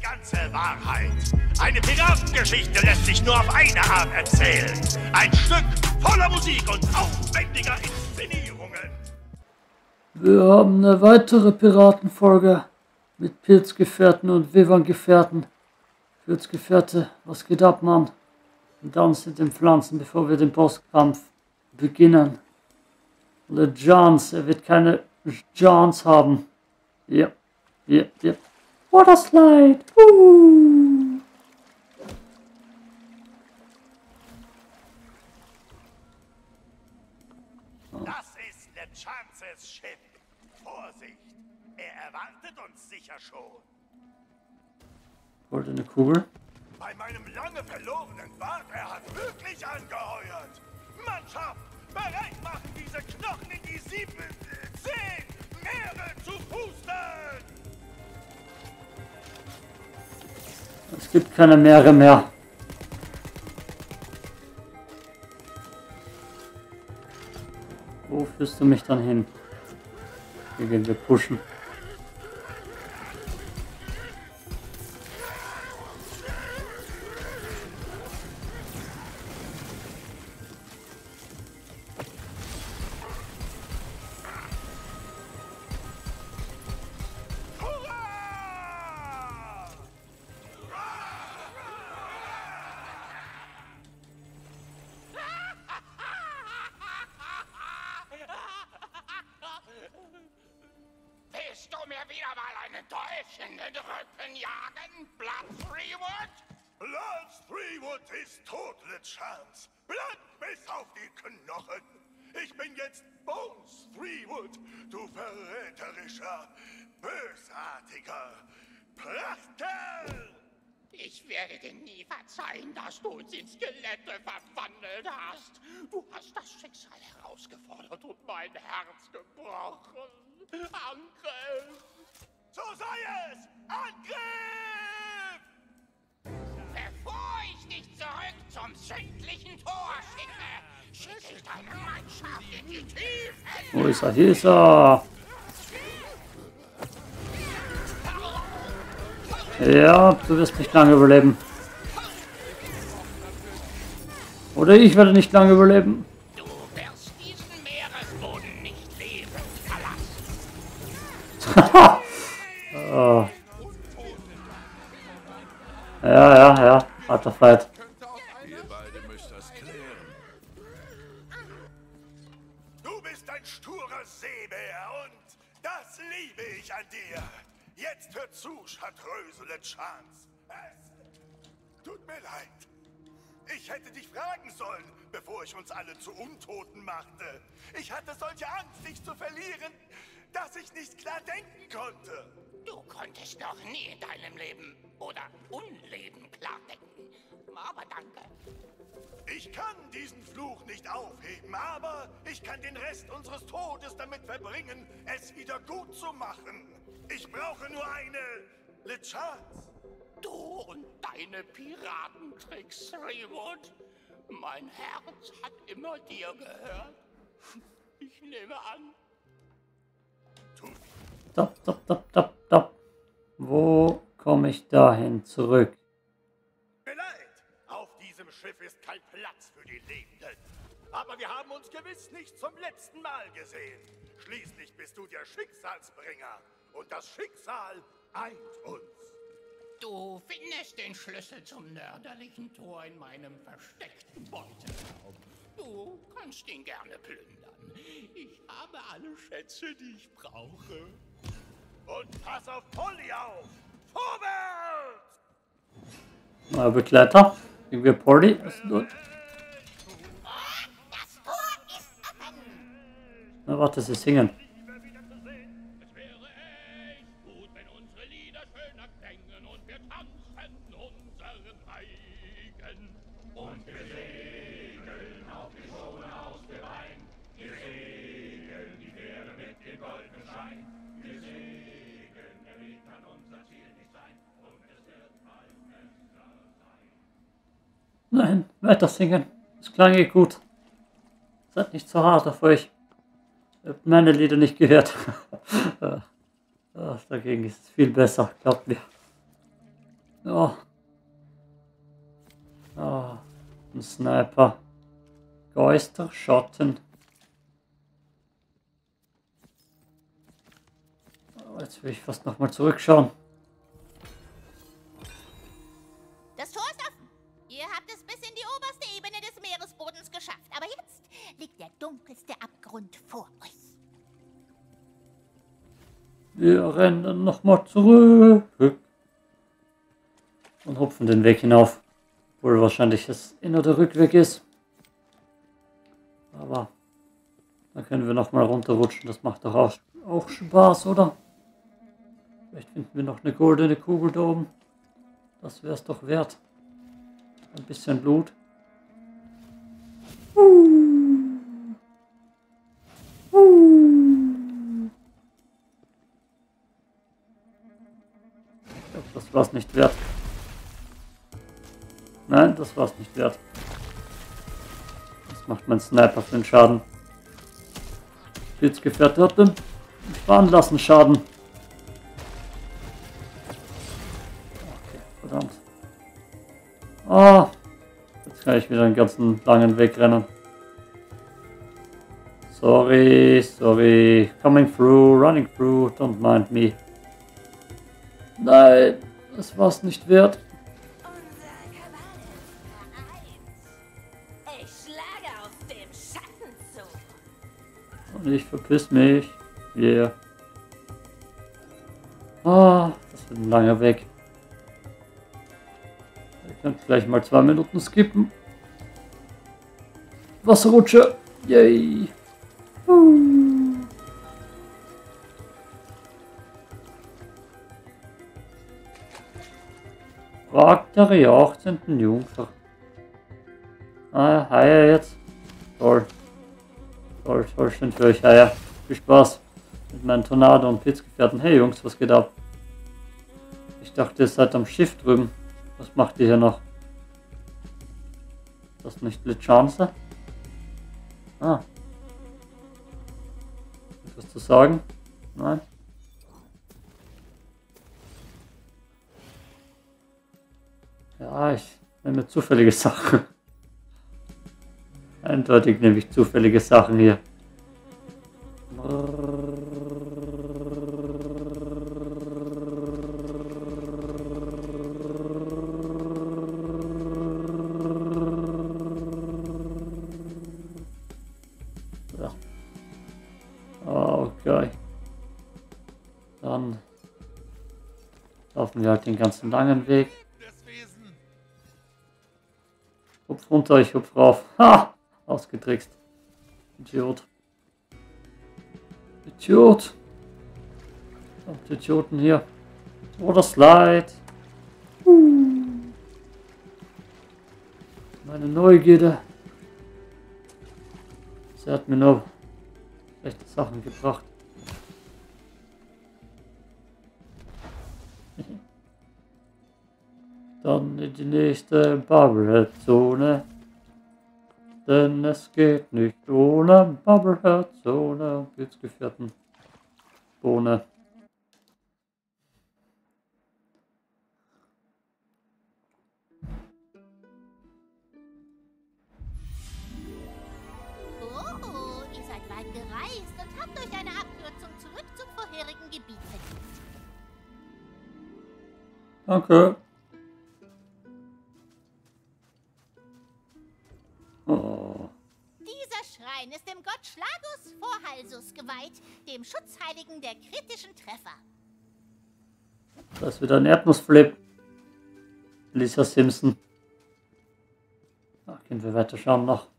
ganze Wahrheit. Eine Piratengeschichte lässt sich nur auf eine Art erzählen. Ein Stück voller Musik und aufwendiger Inszenierungen. Wir haben eine weitere Piratenfolge mit Pilzgefährten und Wivern-Gefährten. Pilzgefährte, was geht ab, Mann? Und dann sind den Pflanzen, bevor wir den Bosskampf beginnen. Le Jans, er wird keine Jans haben. Ja, ja, ja. Waterslide! Das ist Le Chances Schiff. Vorsicht, er erwartet uns sicher schon. Goldene Kugel. Bei meinem lange verlorenen Bart, er hat wirklich angeheuert. Mannschaft, bereit machen, diese Knochen in die 7, 10 Meere zu pusten! Es gibt keine Meere mehr. Wo führst du mich dann hin? Hier gehen wir pushen. Willst du mir wieder mal einen Dolch in den Rücken jagen, Blood Threewood? Blood Threewood ist tot, Le Chance. Blank bis auf die Knochen. Ich bin jetzt Bones Threewood, du verräterischer, bösartiger Prachtkerl! Ich werde dir nie verzeihen, dass du uns in Skelette verwandelt hast. Du hast das Schicksal herausgefordert und mein Herz gebrochen. Angriff! So sei es! Angriff! Bevor ich dich zurück zum südlichen Tor schicke ich deine Mannschaft in die Tiefen! Wo ist er? Hier ist er! Ja, du wirst nicht lange überleben. Oder ich werde nicht lange überleben. Du wirst diesen Meeresboden nicht lebend verlassen. Oh. Ja, harter Fight. Ihr beide müsst das klären. Du bist ein sturer Seebär und das liebe ich an dir. Jetzt hört zu, Chartreuse Le Chance. Es tut mir leid. Ich hätte dich fragen sollen, bevor ich uns alle zu Untoten machte. Ich hatte solche Angst, dich zu verlieren, dass ich nicht klar denken konnte. Du konntest noch nie in deinem Leben oder Unleben klar denken. Aber danke. Ich kann diesen Fluch nicht aufheben, aber ich kann den Rest unseres Todes damit verbringen, es wieder gut zu machen. Ich brauche nur eine Le Chance. Du und deine Piratentricks, Threewood. Mein Herz hat immer dir gehört. Ich nehme an. Stopp. Wo komme ich dahin zurück? Mir leid, auf diesem Schiff ist kein Platz für die Lebenden. Aber wir haben uns gewiss nicht zum letzten Mal gesehen. Schließlich bist du der Schicksalsbringer. Und das Schicksal eint uns. Du findest den Schlüssel zum nördlichen Tor in meinem versteckten Beuteraum. Du kannst ihn gerne plündern. Ich habe alle Schätze, die ich brauche. Und pass auf Polly auf! Vorwärts! Neuer Begleiter. Irgendwie Polly. Ist gut. Das Tor ist offen! Na, warte, sie singen. Es wäre echt gut, wenn unsere Lieder schöner klängen und wir tanzen unseren Reigen. Und wir segeln auf die Zone aus der Wein. Wir segeln die Fähre mit dem goldenen Schein. Wir segeln, der Weg kann unser Ziel nicht sein. Und es wird bald besser sein. Nein, weiter singen. Das klang eh gut. Seid nicht so hart auf euch. Ihr habt meine Lieder nicht gehört. Dagegen ist es viel besser, glaubt mir. Ja. Ah, ein Sniper. Geisterschatten. Oh, jetzt will ich fast nochmal zurückschauen. Das Tor ist offen. Ihr habt es bis in die oberste Ebene des Meeresbodens geschafft. Aber jetzt liegt der dunkelste Abgrund vor euch. Wir rennen nochmal zurück. Und hupfen den Weg hinauf. Obwohl wahrscheinlich es in- oder Rückweg ist. Aber da können wir nochmal runterrutschen. Das macht doch auch Spaß, oder? Vielleicht finden wir noch eine goldene Kugel da oben. Das wäre es doch wert. Ein bisschen Blut. Ich glaube, das war es nicht wert. Nein, das war es nicht wert. Was macht mein Sniper für einen Schaden? Pilzgefährte hat den fahren lassen Schaden. Okay, verdammt. Ah, jetzt kann ich wieder einen ganzen langen Weg rennen. Sorry. Coming through, running through, don't mind me. Nein, das war's nicht wert. Unser Kabale. Ich schlage aus dem Schatten zu. Und ich verpiss mich. Yeah. Ah, das wird ein langer Weg. Ihr könnt gleich mal 2 Minuten skippen. Wasserrutsche. Yay. Fragt der 18. Jungfer. Ah, Haie jetzt. Toll, schön für euch, Haie. Viel Spaß mit meinen Tornado- und Pilzgefährten. Hey Jungs, was geht ab? Ich dachte, ihr seid am Schiff drüben. Was macht ihr hier noch? Ist das nicht Litschance? Ah. Etwas zu sagen? Nein? Ja, ich nehme zufällige Sachen. Eindeutig nehme ich zufällige Sachen hier. Ja. Okay. Dann laufen wir halt den ganzen langen Weg. Hupf runter, ich hupf rauf. Ha! Ausgetrickst. Idiot. Und Idioten hier. Oder Slide. Meine Neugierde. Sie hat mir nur schlechte Sachen gebracht. Dann in die nächste Bubblehead-Zone. Denn es geht nicht ohne Bubblehead-Zone und Pilzgefährten. Bohne. Oh, ihr seid weit gereist und habt euch eine Abkürzung zurück zum vorherigen Gebiet verdient. Danke. Oh. Dieser Schrein ist dem Gott Schlagus Vorhalsus geweiht, dem Schutzheiligen der kritischen Treffer. Da ist wieder ein Erdnussflip. Lisa Simpson. Ach, gehen wir weiter schauen noch.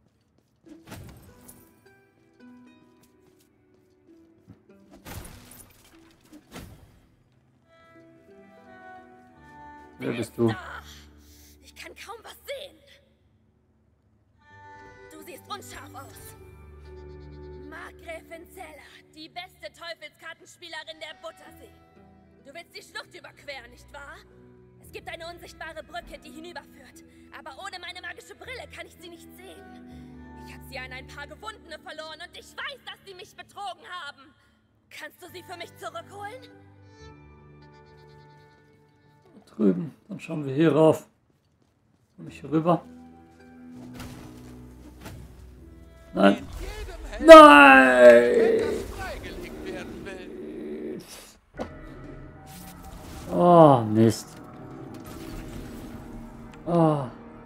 Wer bist du? Ich kann kaum was sehen. Du siehst unscharf aus. Markgräfin Zeller, die beste Teufelskartenspielerin der Buttersee. Du willst die Schlucht überqueren, nicht wahr? Es gibt eine unsichtbare Brücke, die hinüberführt. Aber ohne meine magische Brille kann ich sie nicht sehen. Ich habe sie an ein paar Gewundene verloren und ich weiß, dass sie mich betrogen haben. Kannst du sie für mich zurückholen? drüben. Dann schauen wir hier rauf. Komme ich hier rüber? Nein. Nein! Freigelegt werden will. Oh, Mist. Oh,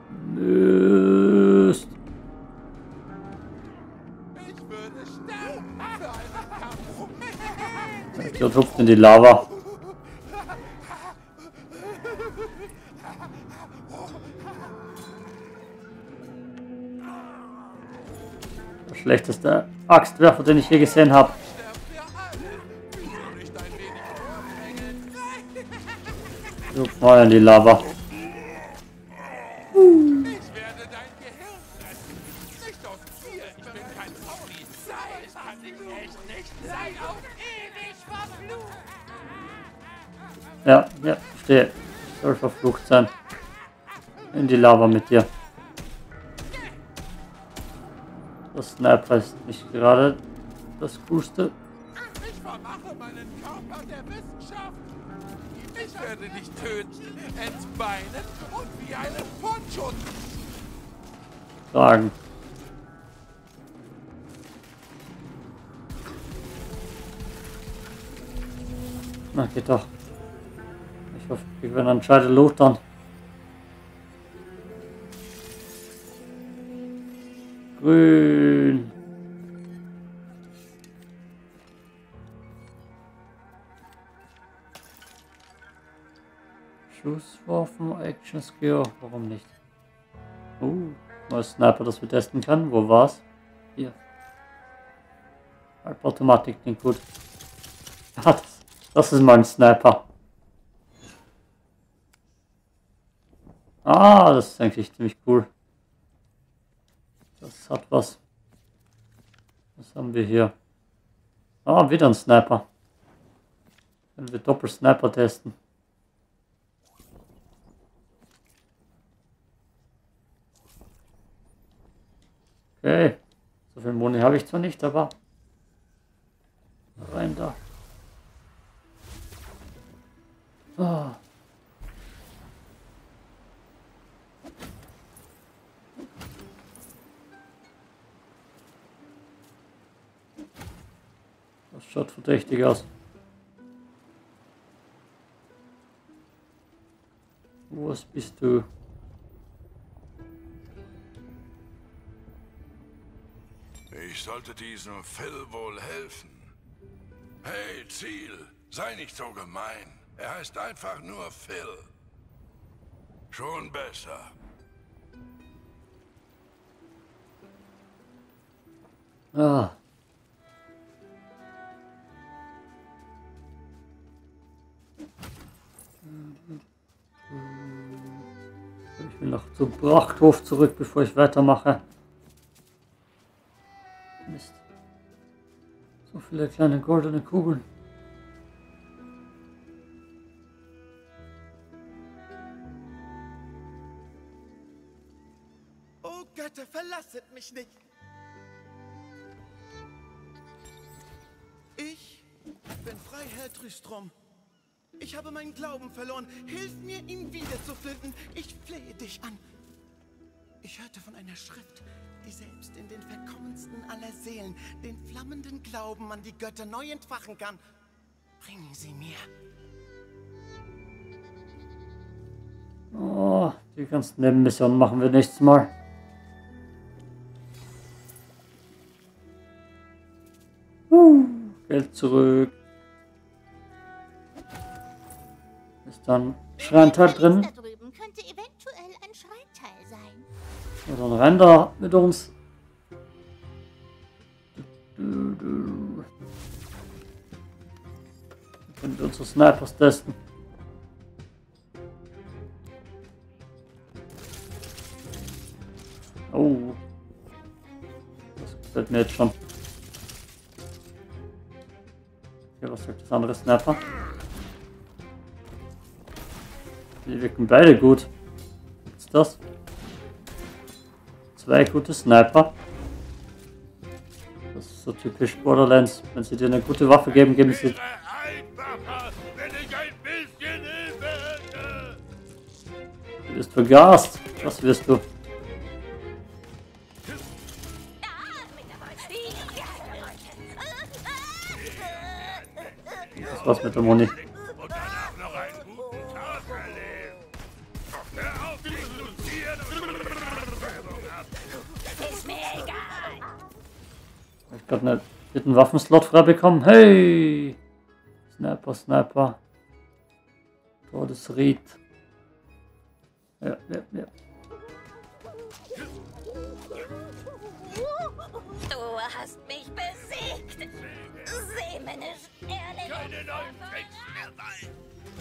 Mist. Ich würde sterben für einen Kampf. Der Idiot hupft in die Lava. Der schlechteste Axtwerfer, den ich je gesehen habe. Sterben wir alle. Wieso nicht ein wenig vordrängeln? So, Feuer in die Lava. Ich werde dein Gehirn fressen. Nicht aus Gier, ich bin kein Zombie. Das kann ich echt nicht. Sei auf ewig verflucht. Ja, verstehe. Ich soll verflucht sein. In die Lava mit dir. Das Sniper ist nicht gerade das Coolste. Ich vermache meinen Körper der Wissenschaft. Ich werde dich töten, entbeinen und wie einen Poncho Tragen. Na, geht doch. Ich hoffe, wir werden einen gescheiten Loot dann. Grün. Schusswaffen, Action Skill, warum nicht? Neues Sniper, das wir testen können. Wo war's? Hier. Halbautomatik klingt gut. Ja, das ist mein Sniper. Ah, das ist eigentlich ziemlich cool. Das hat was. Was haben wir hier? Ah, wieder ein Sniper. Können wir Doppel-Sniper testen. Okay. So viel Moni habe ich zwar nicht, aber rein da. Ah. Das schaut verdächtig aus. Was bist du? Ich sollte diesem Phil wohl helfen. Hey, Ziel, sei nicht so gemein. Er heißt einfach nur Phil. Schon besser. Ah. Ich will noch zum Prachthof zurück, bevor ich weitermache. Mist. So viele kleine goldene Kugeln. Oh Götter, verlasset mich nicht. Ich bin Freiherr Trüstrom. Ich habe meinen Glauben verloren. Hilf mir, ihn wiederzufinden. Ich flehe dich an. Ich hörte von einer Schrift, die selbst in den verkommensten aller Seelen den flammenden Glauben an die Götter neu entfachen kann. Bring sie mir. Oh, die ganzen Nebenmissionen machen wir nächstes Mal. Geld zurück. Ist dann Schreinteil drin. Da drüben könnte eventuell ein Schreinteil sein. Und dann rein da mit uns. Können wir unsere Snipers testen. Oh. Das gefällt mir jetzt schon. Okay, was sagt das andere Sniper? Die wirken beide gut. Was ist das? Zwei gute Sniper. Das ist so typisch Borderlands. Wenn sie dir eine gute Waffe geben, geben sie... Einfacher, wenn ich ein bisschen Hilfe hätte. Du wirst vergast. Was wirst du? Das war's mit der Moni. Und danach noch einen guten Tag erleben. Hör auf, dich zu zieren und Werbung ab. Ist mir egal. Ich gerade einen dritten Waffenslot frei bekommen. Hey! Sniper, Sniper. Todesried. Ja. Du hast mich besiegt. Seemännisch, ehrlich. Keine neuen Tricks mehr bei.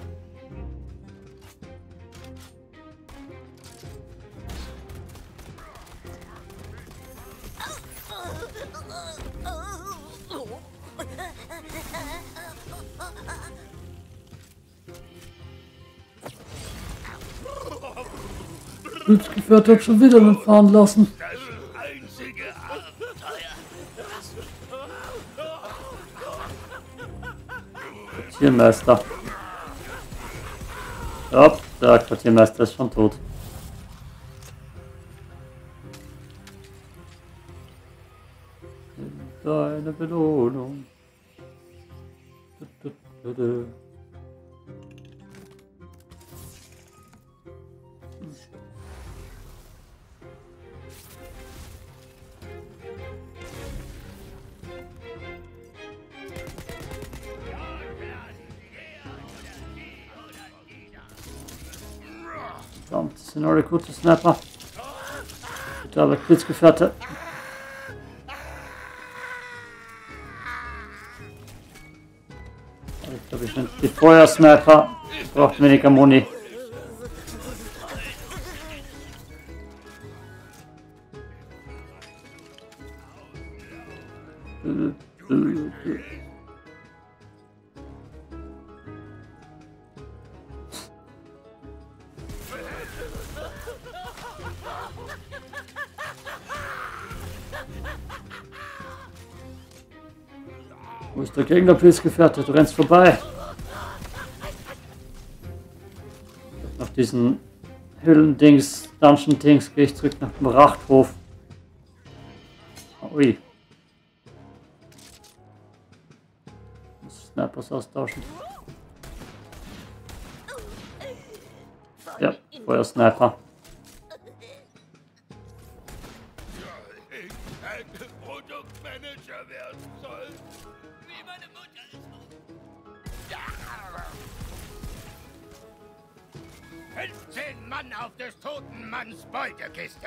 Blutsgefährte hat schon wieder entfahren lassen. Das einzige Abenteuer. Quartiermeister. Ja, der Quartiermeister ist schon tot. Deine Belohnung. Verdammt, das sind alle gute Sniper. Bitte aber Blitzgefährte. Ich glaube, ich nehme die Feuersniper. Braucht weniger Muni. Wo ist der Gegner, Blitzgefährte? Du rennst vorbei. Nach diesen Höhlendings, Dungeon-Dings gehe ich zurück nach dem Rachthof. Ui. Muss Snipers austauschen. Ja, Feuersniper. Ich ein Produktmanager werden soll. Wie meine Mutter es war. 15 Mann auf des toten Manns Beutekiste.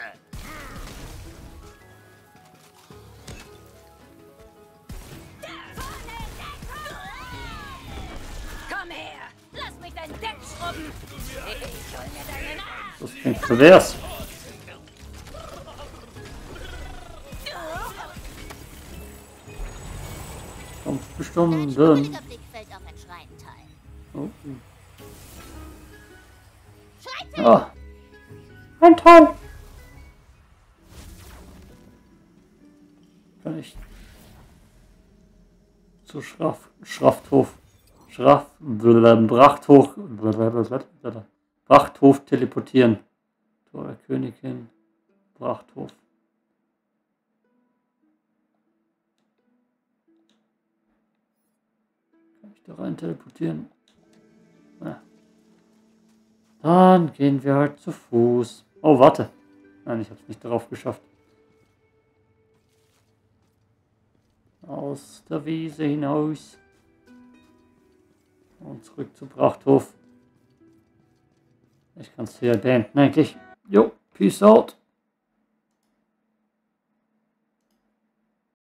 Komm her. Lass mich dein Deck schrubben. Ich hol mir deinen Arsch. Das klingt pervers. Stunden. Ein Blick fällt auf ein Schreinteil. Oh. Schreinteil! Ah. Ein Teil. Kann ich zu Brachthof teleportieren. Tor der Königin, Brachthof. Kann ich da rein teleportieren? Ja. Dann gehen wir halt zu Fuß. Oh, warte. Nein, ich habe es nicht darauf geschafft. Aus der Wiese hinaus. Und zurück zu Brachthof. Ich kann es hier beenden eigentlich. Jo, peace out.